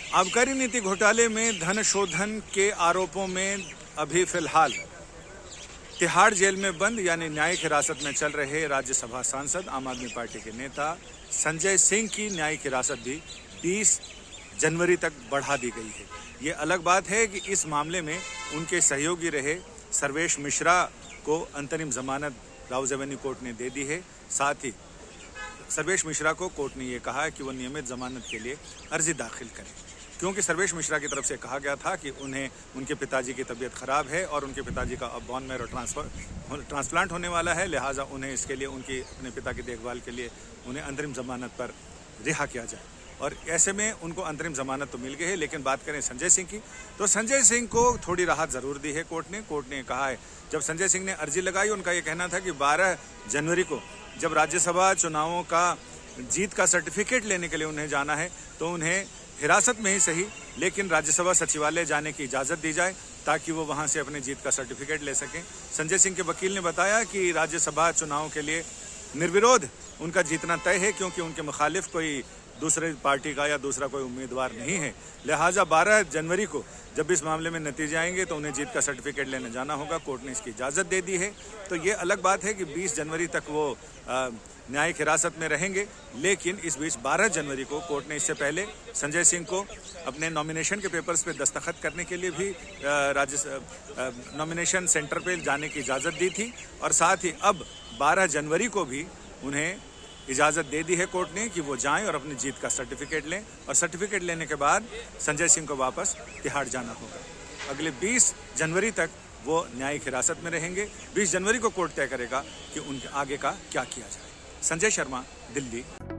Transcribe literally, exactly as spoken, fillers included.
आबकारी नीति घोटाले में धन शोधन के आरोपों में अभी फिलहाल तिहाड़ जेल में बंद यानी न्यायिक हिरासत में चल रहे राज्यसभा सांसद आम आदमी पार्टी के नेता संजय सिंह की न्यायिक हिरासत भी बीस जनवरी तक बढ़ा दी गई है। ये अलग बात है कि इस मामले में उनके सहयोगी रहे सर्वेश मिश्रा को अंतरिम जमानत राउज एवेन्यू कोर्ट ने दे दी है। साथ ही सर्वेश मिश्रा को कोर्ट ने यह कहा है कि वो नियमित जमानत के लिए अर्जी दाखिल करें, क्योंकि सर्वेश मिश्रा की तरफ से कहा गया था कि उन्हें उनके पिताजी की तबीयत खराब है और उनके पिताजी का अब बोन मैरो ट्रांसफर ट्रांसप्लांट होने वाला है, लिहाजा उन्हें इसके लिए उनकी अपने पिता की देखभाल के लिए उन्हें अंतरिम जमानत पर रिहा किया जाए। और ऐसे में उनको अंतरिम जमानत तो मिल गई है। लेकिन बात करें संजय सिंह की, तो संजय सिंह को थोड़ी राहत जरूर दी है कोर्ट ने। कोर्ट ने कहा है, जब संजय सिंह ने अर्जी लगाई, उनका ये कहना था कि बारह जनवरी को जब राज्यसभा चुनावों का जीत का सर्टिफिकेट लेने के लिए उन्हें जाना है, तो उन्हें हिरासत में ही सही लेकिन राज्यसभा सचिवालय जाने की इजाज़त दी जाए ताकि वो वहां से अपने जीत का सर्टिफिकेट ले सकें। संजय सिंह के वकील ने बताया कि राज्यसभा चुनाव के लिए निर्विरोध उनका जीतना तय है, क्योंकि उनके मुखालिफ कोई दूसरे पार्टी का या दूसरा कोई उम्मीदवार नहीं है। लिहाजा बारह जनवरी को जब इस मामले में नतीजे आएंगे तो उन्हें जीत का सर्टिफिकेट लेने जाना होगा। कोर्ट ने इसकी इजाज़त दे दी है। तो ये अलग बात है कि बीस जनवरी तक वो न्यायिक हिरासत में रहेंगे, लेकिन इस बीच बारह जनवरी को कोर्ट ने इससे पहले संजय सिंह को अपने नॉमिनेशन के पेपर्स पे दस्तखत करने के लिए भी राज्य नॉमिनेशन सेंटर पे जाने की इजाज़त दी थी। और साथ ही अब बारह जनवरी को भी उन्हें इजाज़त दे दी है कोर्ट ने कि वो जाएं और अपनी जीत का सर्टिफिकेट लें, और सर्टिफिकेट लेने के बाद संजय सिंह को वापस तिहाड़ जाना होगा। अगले बीस जनवरी तक वो न्यायिक हिरासत में रहेंगे। बीस जनवरी को कोर्ट तय करेगा कि उनके आगे का क्या किया जाए। संजय शर्मा, दिल्ली।